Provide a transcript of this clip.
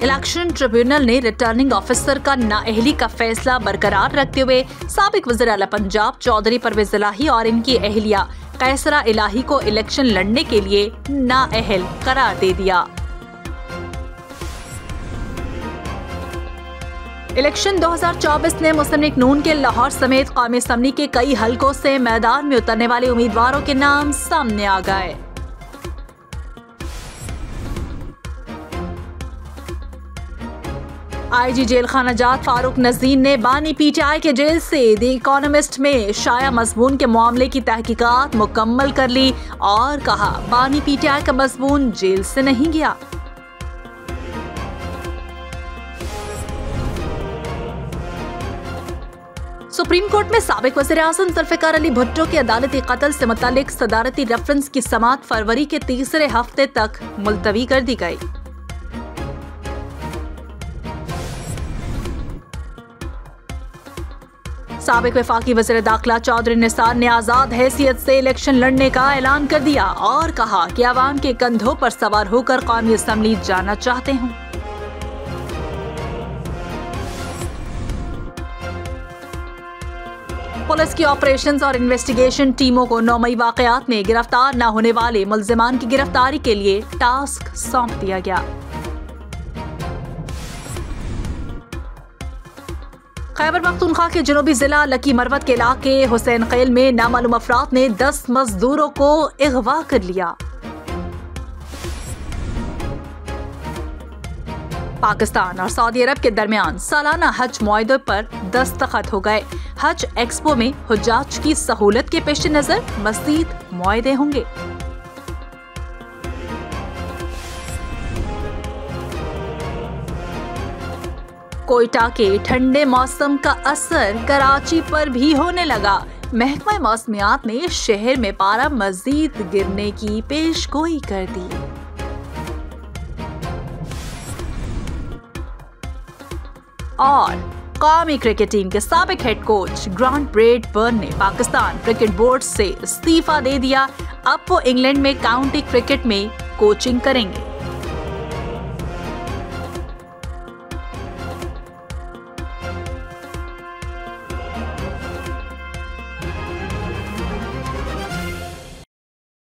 Election tribunal ने returning officer का नाअहली का फैसला बरकरार रखते हुए साबिक वज़ीर आला पंजाब चौधरी परवेज इलाही और इनकी अहलिया कैसरा इलाही को इलेक्शन लड़ने के लिए नाअहल करार दे दिया। इलेक्शन 2024 में मुस्लिम लीग नून के लाहौर समेत कौमी असम्बली के कई हलकों से मैदान में उतरने वाले उम्मीदवारों के नाम सामने आ गए। आईजी जेल खाना जात फारूक नज़ीर ने बानी पीटीआई के जेल से द इकोनॉमिस्ट में शाया मज़मून के मामले की तहकीकात मुकम्मल कर ली और कहा बानी पीटीआई का मज़मून जेल से नहीं गया। सुप्रीम कोर्ट में साबिक वज़ीर आज़म जुल्फ़िकार अली भुट्टो की अदालती कत्ल से मुतालिक सदारती रेफरेंस की समाअत फरवरी के तीसरे हफ्ते तक मुलतवी कर दी गई। साबिक वफाकी वज़ीर दाखिला चौधरी निसार ने आज़ाद हैसियत से इलेक्शन लड़ने का ऐलान कर दिया और कहा कि अवाम के कंधों पर सवार होकर कौमी असम्बली जाना चाहते हूँ। पुलिस की ऑपरेशंस और इन्वेस्टिगेशन टीमों को 9 मई वाकयात में गिरफ्तार न होने वाले मुल्जिमान की गिरफ्तारी के लिए टास्क सौंप दिया गया। खैबर पख्तूनख्वा के जनूबी जिला लकी मरवत के इलाके हुसैन खेल में नामालूम अफराद ने 10 मजदूरों को अगवा कर लिया। पाकिस्तान और सऊदी अरब के दरमियान सालाना हज मुआहदे पर दस्तखत हो गए। हज एक्सपो में हुज्जाज की सहूलत के पेश नजर मज़ीद मुआहदे होंगे। कोयटा के ठंडे मौसम का असर कराची पर भी होने लगा। महकमा मौसमियात ने शहर में पारा मजीद गिरने की पेशगोई कर दी। और कौमी क्रिकेट टीम के साबिक हेड कोच ग्रांट ब्रैडबर्न ने पाकिस्तान क्रिकेट बोर्ड से इस्तीफा दे दिया। अब वो इंग्लैंड में काउंटी क्रिकेट में कोचिंग करेंगे।